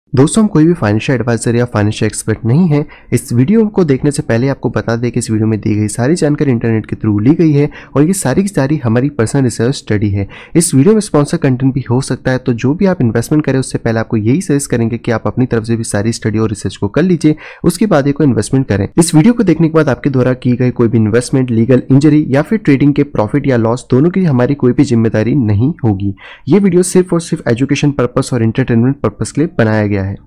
दोस्तों, हम कोई भी फाइनेंशियल एडवाइजर या फाइनेंशियल एक्सपर्ट नहीं है। इस वीडियो को देखने से पहले आपको बता दें कि इस वीडियो में दी गई सारी जानकारी इंटरनेट के थ्रू ली गई है और ये सारी की सारी हमारी पर्सनल रिसर्च स्टडी है। इस वीडियो में स्पॉन्सर कंटेंट भी हो सकता है, तो जो भी आप इन्वेस्टमेंट करें उससे पहले आपको यही सजेस्ट करेंगे कि आप अपनी तरफ से भी सारी स्टडी और रिसर्च को कर लीजिए, उसके बाद ही कोई इन्वेस्टमेंट करें। इस वीडियो को देखने के बाद आपके द्वारा की गई कोई भी इन्वेस्टमेंट, लीगल इंजरी या फिर ट्रेडिंग के प्रॉफिट या लॉस दोनों की हमारी कोई भी जिम्मेदारी नहीं होगी। ये वीडियो सिर्फ और सिर्फ एजुकेशन पर्पस और एंटरटेनमेंट पर्पस के लिए बनाया गया है।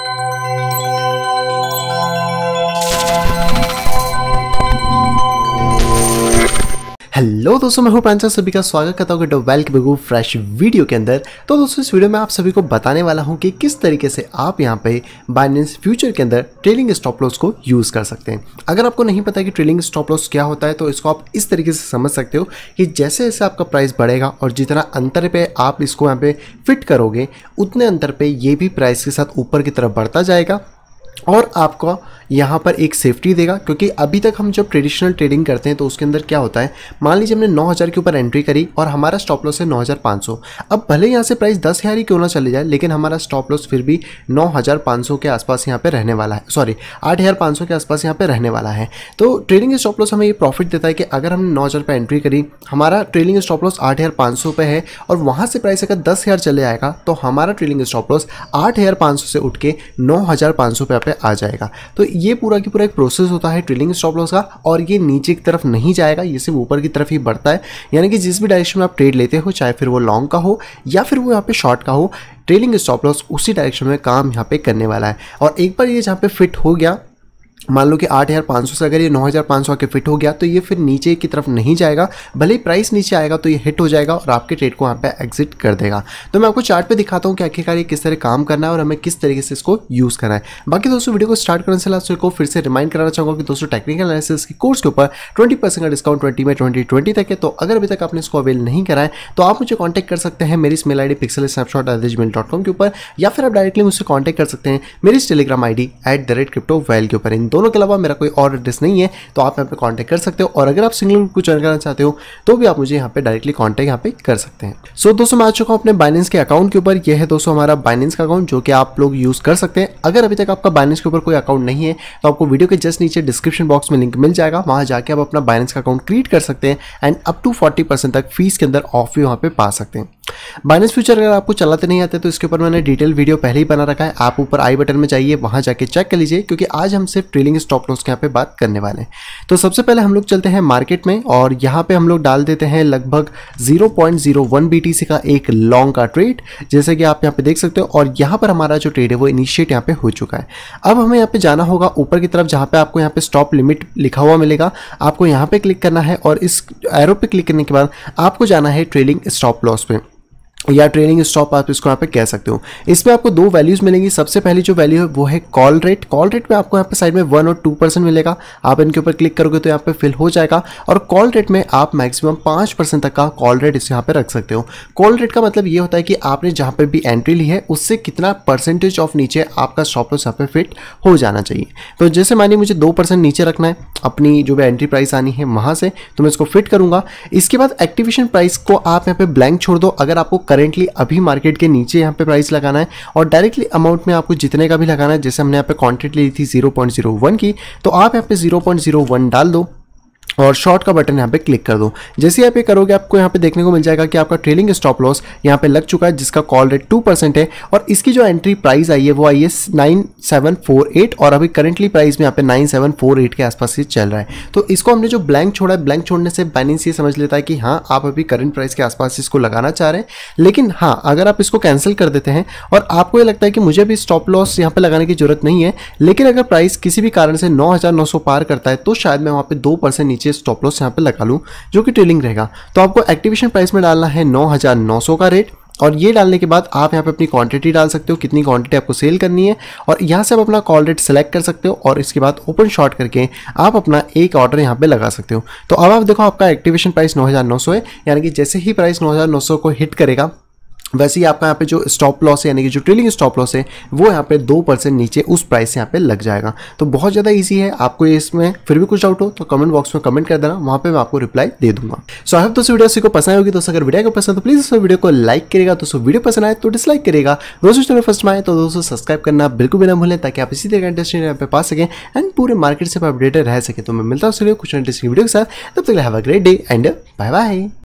हेलो दोस्तों, मैं हूं प्रांचा, सभी का स्वागत करता हूं वेलकम टू फ्रेश वीडियो के अंदर। तो दोस्तों, इस वीडियो में आप सभी को बताने वाला हूं कि किस तरीके से आप यहां पे बाइनेंस फ्यूचर के अंदर ट्रेलिंग स्टॉप लॉस को यूज़ कर सकते हैं। अगर आपको नहीं पता कि ट्रेलिंग स्टॉप लॉस क्या होता है तो इसको आप इस तरीके से समझ सकते हो कि जैसे जैसे आपका प्राइस बढ़ेगा और जितना अंतर पे आप इसको यहाँ पे फिट करोगे उतने अंतर पे ये भी प्राइस के साथ ऊपर की तरफ बढ़ता जाएगा और आपको यहाँ पर एक सेफ्टी देगा। क्योंकि अभी तक हम जब ट्रेडिशनल ट्रेडिंग करते हैं तो उसके अंदर क्या होता है, मान लीजिए हमने 9000 के ऊपर एंट्री करी और हमारा स्टॉप लॉस है 9500। अब भले यहाँ से प्राइस 10,000 ही क्यों ना चले जाए, लेकिन हमारा स्टॉप लॉस फिर भी 9500 के आसपास यहाँ पे रहने वाला है, सॉरी 8500 के आसपास यहाँ पे रहने वाला है। तो ट्रेडिंग स्टॉप लॉस हमें ये प्रॉफिट देता है कि अगर हमने 9000 पे एंट्री करी, हमारा ट्रेडिंग स्टॉप लॉस 8500 पे है और वहाँ से प्राइस अगर 10,000 चले आएगा तो हमारा ट्रेडिंग स्टॉप लॉस 8500 से उठ के 9500 पे आ जाएगा। तो ये पूरा की पूरा एक प्रोसेस होता है ट्रेलिंग स्टॉप लॉस का, और ये नीचे की तरफ नहीं जाएगा, ये सिर्फ ऊपर की तरफ ही बढ़ता है। यानी कि जिस भी डायरेक्शन में आप ट्रेड लेते हो, चाहे फिर वो लॉन्ग का हो या फिर वो यहाँ पे शॉर्ट का हो, ट्रेलिंग स्टॉप लॉस उसी डायरेक्शन में काम यहाँ पे करने वाला है। और एक बार ये जहाँ पे फिट हो गया, मान लो कि 8500 से अगर ये 9500 आके फिट हो गया तो ये फिर नीचे की तरफ नहीं जाएगा। भले ही प्राइस नीचे आएगा तो ये हिट हो जाएगा और आपके ट्रेड को यहाँ पे एग्जिट कर देगा। तो मैं आपको चार्ट पे दिखाता हूँ कि आखिरकार ये किस तरह काम करना है और हमें किस तरीके से इसको यूज़ करना है। बाकी दोस्तों, वीडियो को स्टार्ट करने से लास्ट को फिर से रिमाइंड कराना चाहूँगा कि दोस्तों टेक्निकल एनालिसिस की कोर्स के ऊपर 20% का डिस्काउंट 20 में 2020 तक है। तो अगर अभी तक आपने इसको अवेल नहीं करा है तो आप मुझे कॉन्टैक्ट कर सकते हैं मेरी मेल ID pixelsnapshot@gmail.com के ऊपर, या फिर आप डायरेक्टली मुझसे कॉन्टैक्ट कर सकते हैं मेरी टेलीग्राम ID @cryptoval के ऊपर। इन दोनों के अलावा मेरा कोई और एड्रेस नहीं है, तो आप यहाँ पे कांटेक्ट कर सकते हो। और अगर आप सिंगल कुछ अर्न करना चाहते हो तो भी आप मुझे यहाँ पे डायरेक्टली कांटेक्ट यहाँ पे कर सकते हैं। सो दोस्तों, मैं आ चुका हूँ अपने बाइनेंस के अकाउंट के ऊपर। यह है दोस्तों हमारा बाइनेंस का अकाउंट, जो कि आप लोग यूज़ कर सकते हैं। अगर अभी तक आपका बाइनेंस के ऊपर कोई अकाउंट नहीं है तो आपको वीडियो के जस्ट नीचे डिस्क्रिप्शन बॉक्स में लिंक मिल जाएगा, वहाँ जाके आप अपना बाइनेंस का अकाउंट क्रिएट कर सकते हैं एंड अप टू 40% तक फीस के अंदर ऑफ भी वहाँ पे पा सकते हैं। बाइनेंस फ्यूचर अगर आपको चलाते नहीं आते तो इसके ऊपर मैंने डिटेल वीडियो पहले ही बना रखा है, आप ऊपर आई बटन में जाइए, वहां जाके चेक कर लीजिए। क्योंकि आज हम सिर्फ ट्रेलिंग स्टॉप लॉस के यहाँ पे बात करने वाले हैं। तो सबसे पहले हम लोग चलते हैं मार्केट में और यहाँ पे हम लोग डाल देते हैं लगभग 0.01 BTC का एक लॉन्ग का ट्रेड, जैसे कि आप यहाँ पे देख सकते हो। और यहाँ पर हमारा जो ट्रेड है वो इनिशिएट यहाँ पे हो चुका है। अब हमें यहाँ पे जाना होगा ऊपर की तरफ, जहाँ पे आपको यहाँ पे स्टॉप लिमिट लिखा हुआ मिलेगा, आपको यहाँ पे क्लिक करना है और इस एरो पे क्लिक करने के बाद आपको जाना है ट्रेलिंग स्टॉप लॉस पे या ट्रेलिंग स्टॉप, आप इसको यहाँ पे कह सकते हो। इसमें आपको दो वैल्यूज मिलेंगी। सबसे पहली जो वैल्यू है वो है कॉल रेट। कॉल रेट में आपको यहाँ पे साइड में 1 और 2% मिलेगा। आप इनके ऊपर क्लिक करोगे तो यहाँ पे फिल हो जाएगा। और कॉल रेट में आप मैक्सिमम 5% तक का कॉल रेट इस यहाँ पे रख सकते हो। कॉल रेट का मतलब ये होता है कि आपने जहाँ पे भी एंट्री ली है उससे कितना परसेंटेज ऑफ नीचे आपका स्टॉप लॉस यहाँ पे फिट हो जाना चाहिए। तो जैसे मानिए मुझे 2% नीचे रखना है अपनी जो भी एंट्री प्राइस आनी है वहाँ से, तो मैं इसको फिट करूँगा। इसके बाद एक्टिवेशन प्राइस को आप यहाँ पे ब्लैंक छोड़ दो। अगर आपको करेंटली अभी मार्केट के नीचे यहाँ पे प्राइस लगाना है और डायरेक्टली अमाउंट में आपको जितने का भी लगाना है, जैसे हमने यहाँ पे क्वांटिटी ली थी 0.01 की, तो आप यहाँ पे 0.01 डाल दो और शॉर्ट का बटन यहाँ पे क्लिक कर दो। जैसे यहाँ पे करोगे आपको यहाँ पे देखने को मिल जाएगा कि आपका ट्रेलिंग स्टॉप लॉस यहाँ पे लग चुका है, जिसका कॉल रेट 2% है और इसकी जो एंट्री प्राइस आई है वो आई है 9748 और अभी करंटली प्राइस में यहाँ पे 9748 के आसपास ही चल रहा है। तो इसको हमने जो ब्लैंक छोड़ा है, ब्लैंक छोड़ने से बाइनेंस ये समझ लेता है कि हाँ आप अभी करंट प्राइस के आसपास इसको लगाना चाह रहे हैं। लेकिन हाँ, अगर आप इसको कैंसिल कर देते हैं और आपको ये लगता है कि मुझे भी स्टॉप लॉस यहाँ पे लगाने की जरूरत नहीं है, लेकिन अगर प्राइस किसी भी कारण से 9900 पार करता है तो शायद मैं वहाँ पे 2% नीचे स्टॉप लॉस यहाँ पे लगा लूँ, जो कि ट्रेलिंग रहेगा। तो आपको एक्टिवेशन प्राइस में डालना है 9900 का रेट और ये डालने के बाद आप यहाँ पे अपनी क्वांटिटी डाल सकते हो, कितनी क्वांटिटी आपको सेल करनी है, और यहाँ से आप अपना कॉल रेट सेलेक्ट कर सकते हो और इसके बाद ओपन शॉर्ट करके आप अपना एक ऑर्डर यहाँ पे लगा सकते हो। तो अब आप देखो आपका एक्टिवेशन प्राइस 9900 है, यानी कि जैसे ही प्राइस 9900 को हिट करेगा वैसे ही आपका यहाँ पे जो स्टॉप लॉस है यानी कि जो ट्रेलिंग स्टॉप लॉस है वो यहाँ पे 2% नीचे उस प्राइस से यहाँ पे लग जाएगा। तो बहुत ज़्यादा इजी है। आपको इसमें फिर भी कुछ डाउट हो तो कमेंट बॉक्स में कमेंट कर देना, वहाँ पे मैं आपको रिप्लाई दे दूंगा। सो आई होप दोस्तों वीडियो को पसंद होगी। दोस्तों अगर वीडियो को पसंद तो प्लीज़ दोस्तों वीडियो को लाइक करेगा, दोस्तों वीडियो पसंद आए तो डिसलाइक करेगा, दोस्तों चैनल फर्स्ट में आए तो दोस्तों सब्सक्राइब करना बिल्कुल भी ना भूलें ताकि आप इसी तरह का इंटरेस्टिंग यहाँ पे पा सकें एंड पूरे मार्केट से अपडेटेड रह सके। तो मैं मिलता हूँ कुछ इंटरेस्टिंग वीडियो के साथ, तब तक have a great day and bye bye.